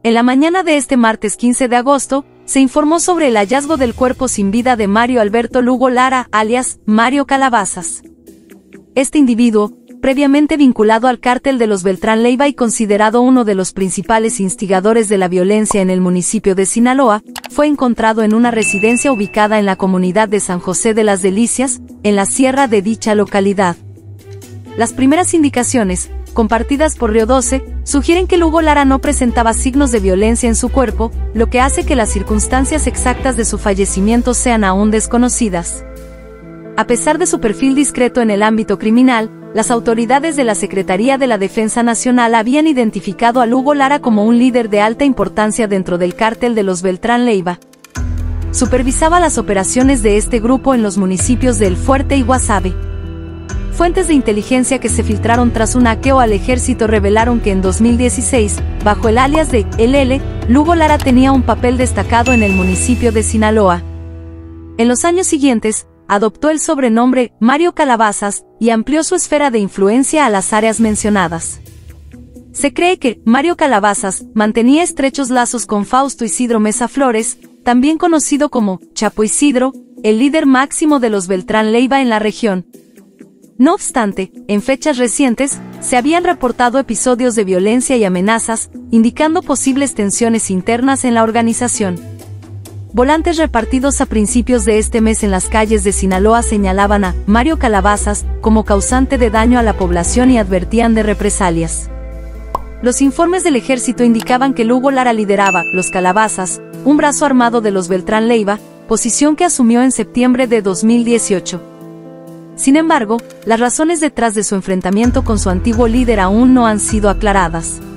En la mañana de este martes 15 de agosto, se informó sobre el hallazgo del cuerpo sin vida de Mario Alberto Lugo Lara, alias Mario Calabazas. Este individuo, previamente vinculado al cártel de los Beltrán Leiva y considerado uno de los principales instigadores de la violencia en el municipio de Sinaloa, fue encontrado en una residencia ubicada en la comunidad de San José de las Delicias, en la sierra de dicha localidad. Las primeras indicaciones, compartidas por Río 12, sugieren que Lugo Lara no presentaba signos de violencia en su cuerpo, lo que hace que las circunstancias exactas de su fallecimiento sean aún desconocidas. A pesar de su perfil discreto en el ámbito criminal, las autoridades de la Secretaría de la Defensa Nacional habían identificado a Lugo Lara como un líder de alta importancia dentro del cártel de los Beltrán Leiva. Supervisaba las operaciones de este grupo en los municipios de El Fuerte y Guasave. Fuentes de inteligencia que se filtraron tras un hackeo al ejército revelaron que en 2016, bajo el alias de LL, Lugo Lara tenía un papel destacado en el municipio de Sinaloa. En los años siguientes, adoptó el sobrenombre Mario Calabazas y amplió su esfera de influencia a las áreas mencionadas. Se cree que Mario Calabazas mantenía estrechos lazos con Fausto Isidro Mesa Flores, también conocido como Chapo Isidro, el líder máximo de los Beltrán Leiva en la región. No obstante, en fechas recientes, se habían reportado episodios de violencia y amenazas, indicando posibles tensiones internas en la organización. Volantes repartidos a principios de este mes en las calles de Sinaloa señalaban a Mario Calabazas como causante de daño a la población y advertían de represalias. Los informes del ejército indicaban que Lugo Lara lideraba los Calabazas, un brazo armado de los Beltrán Leiva, posición que asumió en septiembre de 2018. Sin embargo, las razones detrás de su enfrentamiento con su antiguo líder aún no han sido aclaradas.